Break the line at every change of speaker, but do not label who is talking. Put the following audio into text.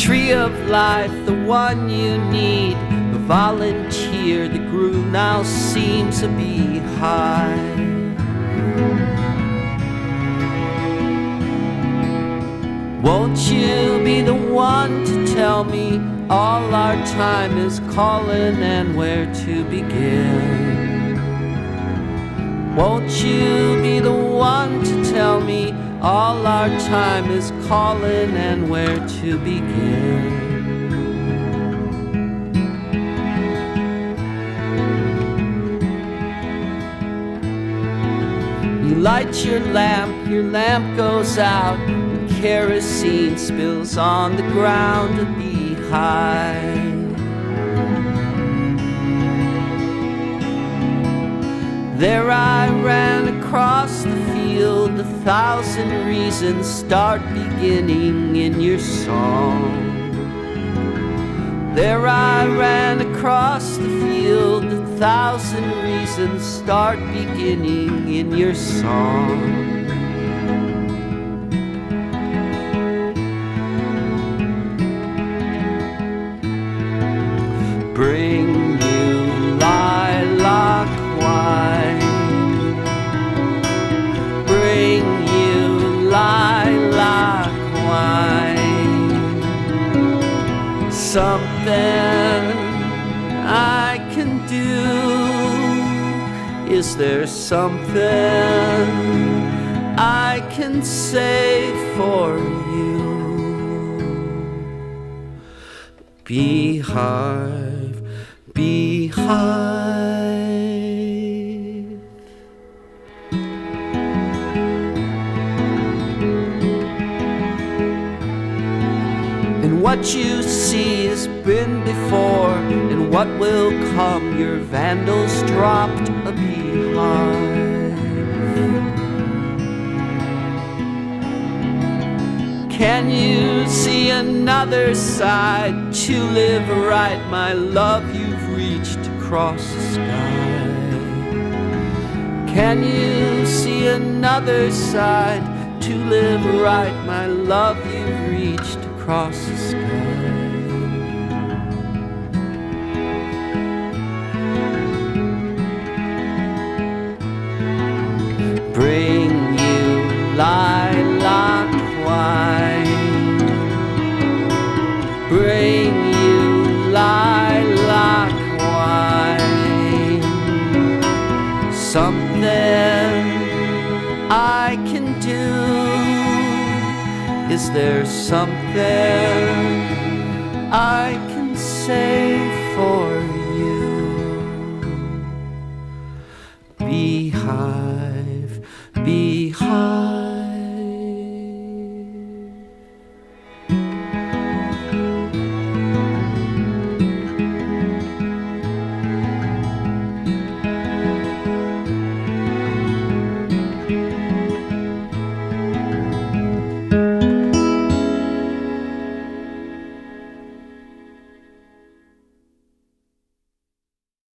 tree of life, the one you need, the volunteer that grew now seems a beehive. Won't you be the one to tell me all our time is calling and where to begin? Won't you be the one to tell me all our time is calling and where to begin? You light your lamp goes out, kerosene spills on the ground, a beehive. There I ran across the field, 1,000 reasons start beginning in your song. There I ran across the field, 1,000 reasons start beginning in your song. Bring you lilac wine, bring you lilac wine. Something I can do, is there something I can say for you? Beehive, beehive. And what you see has been before, and what will come, your vandals dropped a beehive. Can you see another side to live right, my love? You've reached across the sky. Can you see another side to live right, my love? You've reached across the sky. Bring you lilac wine, bring you lilac wine. Something I can do, is there something I can say